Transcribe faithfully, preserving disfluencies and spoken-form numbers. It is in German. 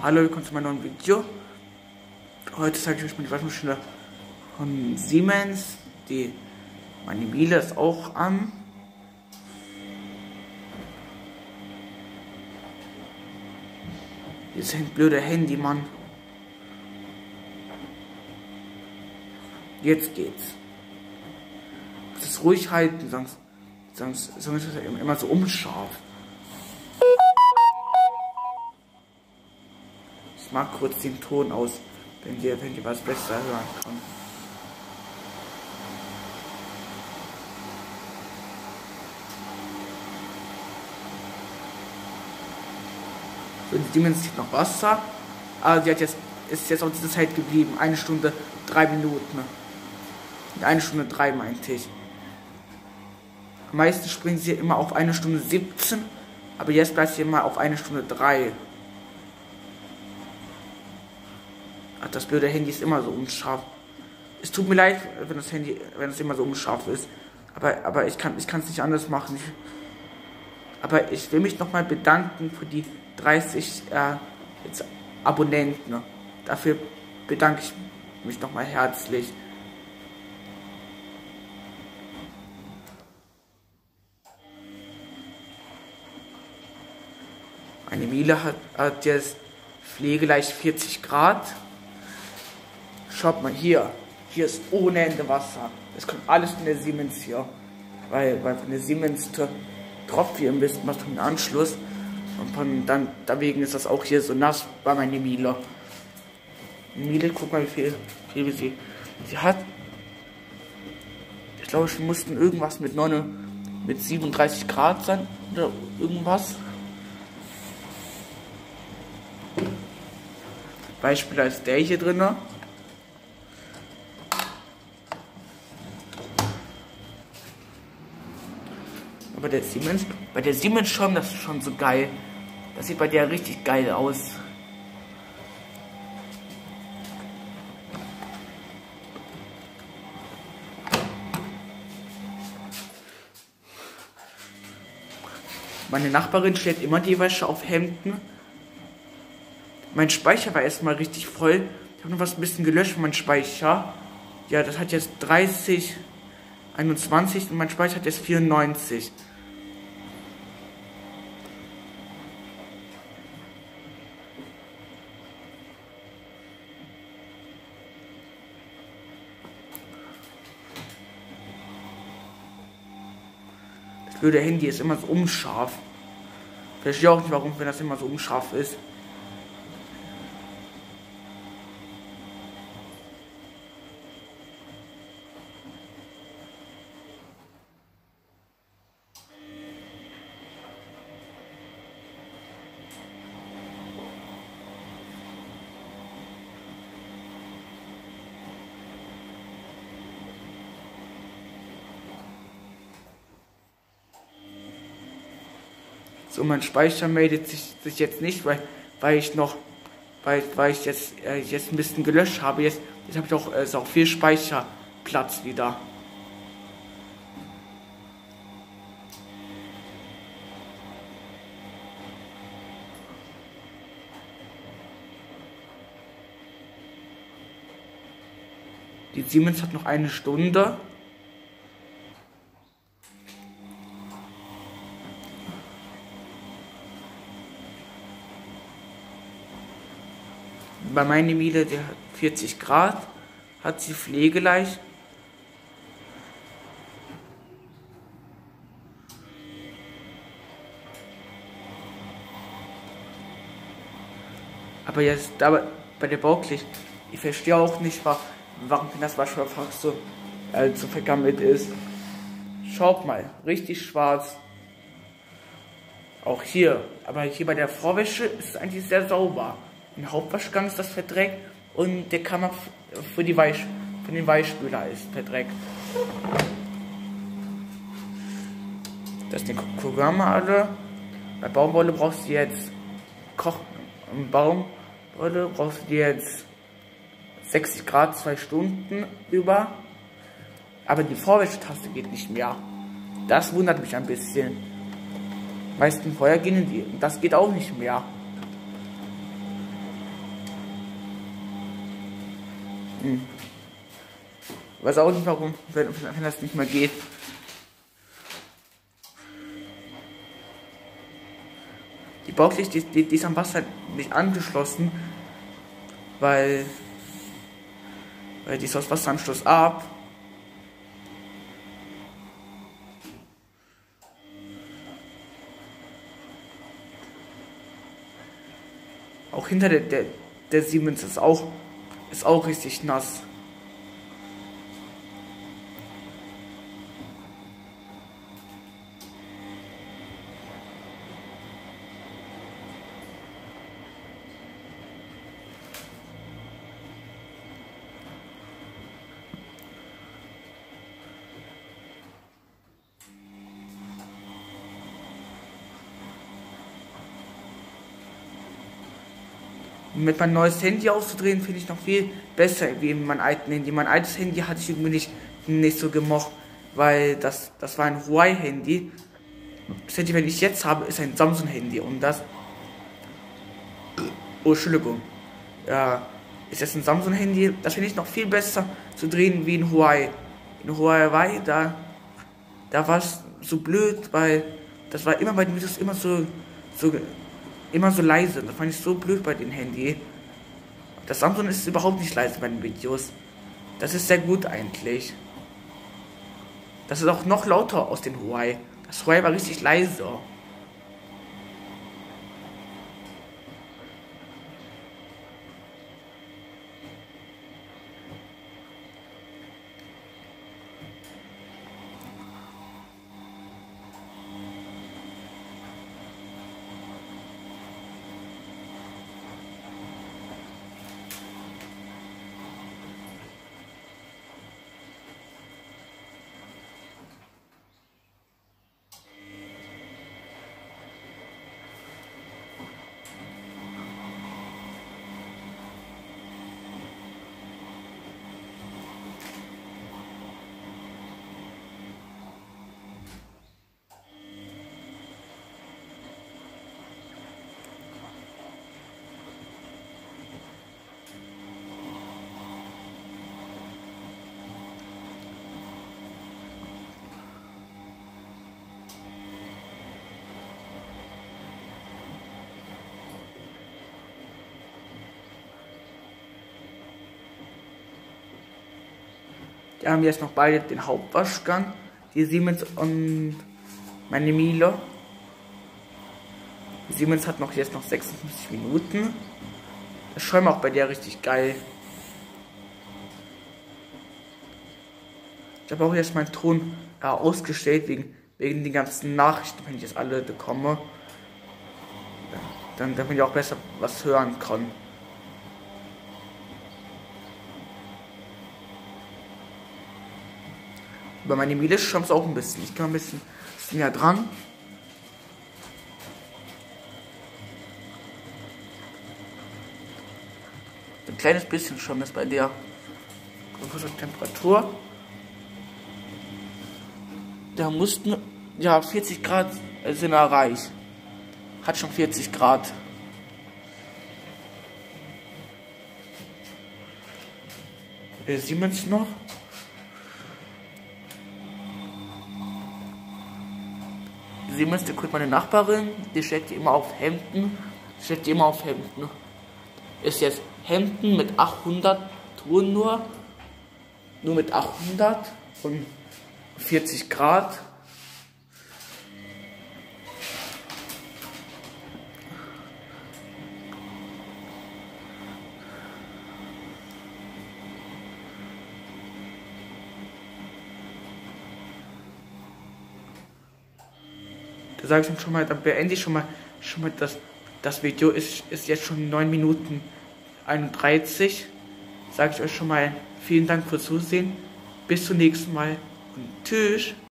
Hallo, willkommen zu meinem neuen Video. Heute zeige ich euch mal die Waschmaschine von Siemens. Die meine Miele ist auch an. Dieses blöde Handy, Mann. Jetzt geht's. Ich muss es ruhig halten, sonst, sonst, sonst ist es immer so unscharf. Ich mag kurz den Ton aus, wenn ihr, wenn ihr was besser hören kann. So, die Siemens zieht noch Wasser, aber die hat jetzt, ist jetzt auch diese Zeit geblieben. Eine Stunde, drei Minuten. Eine Stunde drei meinte ich. Am meisten springen sie immer auf eine Stunde siebzehn, aber jetzt bleibt sie immer auf eine Stunde drei. Ach, das blöde Handy ist immer so unscharf. Es tut mir leid, wenn das Handy, wenn es immer so unscharf ist. Aber, aber ich kann, ich kann es nicht anders machen. Ich, aber ich will mich nochmal bedanken für die dreißig äh, jetzt Abonnenten. Dafür bedanke ich mich nochmal herzlich. Meine Miele hat, hat jetzt pflegeleicht vierzig Grad. Schaut mal hier. Hier ist ohne Ende Wasser. Das kommt alles von der Siemens hier. Weil, weil von der Siemens tropft hier ein bisschen was vom Anschluss. Und von dann, deswegen ist das auch hier so nass bei meiner Miele. Miele, guck mal, wie viel, wie viel sie, sie hat. Ich glaube, wir mussten irgendwas mit, neun, mit siebenunddreißig Grad sein. Oder irgendwas. Beispiel ist der hier drin. Bei der Siemens, bei der Siemens schon, das ist schon so geil. Das sieht bei der richtig geil aus. Meine Nachbarin stellt immer die Wäsche auf Hemden. Mein Speicher war erstmal richtig voll. Ich habe noch was ein bisschen gelöscht von meinem Speicher. Ja, das hat jetzt dreißig, einundzwanzig und mein Speicher hat jetzt vierundneunzig. Das blöde Handy ist immer so unscharf. Ich verstehe auch nicht, warum, wenn das immer so unscharf ist. So, mein Speicher meldet sich, sich jetzt nicht, weil, weil ich noch, weil, weil ich jetzt, äh, jetzt ein bisschen gelöscht habe. Jetzt, jetzt habe ich auch, äh, ist auch viel Speicherplatz wieder. Die Siemens hat noch eine Stunde. Bei meiner Miele, der hat vierzig Grad, hat sie pflegeleicht. Aber jetzt da bei der Bauklicht, ich verstehe auch nicht, warum das Waschverfahren so, äh, so vergammelt ist. Schaut mal, richtig schwarz. Auch hier, aber hier bei der Vorwäsche ist es eigentlich sehr sauber. Im Hauptwaschgang ist das verdreckt und der Kammer für, die Weich, für den Weichspüler ist verdreckt. Das sind die Programme alle. Bei Baumwolle brauchst du jetzt Koch Baumwolle brauchst du jetzt sechzig Grad, zwei Stunden über. Aber die Vorwäschetaste geht nicht mehr. Das wundert mich ein bisschen. Meisten vorher gehen die. Das geht auch nicht mehr. Hm. Weiß auch nicht warum, wenn, wenn das nicht mehr geht. Die Bauchlicht, die, die, die ist am Wasser nicht angeschlossen, weil, weil die ist aus Wasseranschluss ab. Auch hinter der, der, der Siemens ist auch, ist auch richtig nass. Mit meinem neues Handy auszudrehen, finde ich noch viel besser wie mein alten Handy. Mein altes Handy hatte ich irgendwie nicht, nicht so gemocht, weil das, das war ein Huawei-Handy. Das Handy, wenn ich jetzt habe, ist ein Samsung-Handy und das... Oh, Entschuldigung. Ja, ist jetzt ein Samsung-Handy. Das finde ich noch viel besser zu drehen wie ein Huawei. In Huawei, da, da war es so blöd, weil das war immer bei den Videos immer so... so immer so leise. Das fand ich so blöd bei dem Handy. Das Samsung ist überhaupt nicht leise bei den Videos. Das ist sehr gut eigentlich. Das ist auch noch lauter aus den Huawei. Das Huawei war richtig leise. Die haben jetzt noch beide den Hauptwaschgang, die Siemens und meine Miele. Die Siemens hat noch jetzt noch sechsundfünfzig Minuten. Das Schäumt auch bei der richtig geil. Ich habe auch jetzt meinen Ton äh, ausgestellt wegen, wegen den ganzen Nachrichten, wenn ich jetzt alle bekomme. Dann, damit ich auch besser was hören kann. Über meine Miele schäumt es auch ein bisschen. Ich kann ein bisschen, bisschen näher dran. Ein kleines bisschen schäumt es bei der Temperatur. Da mussten ja vierzig Grad sind erreicht. Hat schon vierzig Grad. Der Siemens noch. Siemens, der guckt meine Nachbarin, die stellt die immer auf Hemden, stellt die immer auf Hemden. Ist jetzt Hemden mit achthundert Touren nur, nur mit achthundert und vierzig Grad. Da sage ich schon mal, dann beende ich schon mal, schon mal das, das Video ist, ist jetzt schon neun Minuten einunddreißig. Sage ich euch schon mal vielen Dank fürs Zusehen. Bis zum nächsten Mal und tschüss.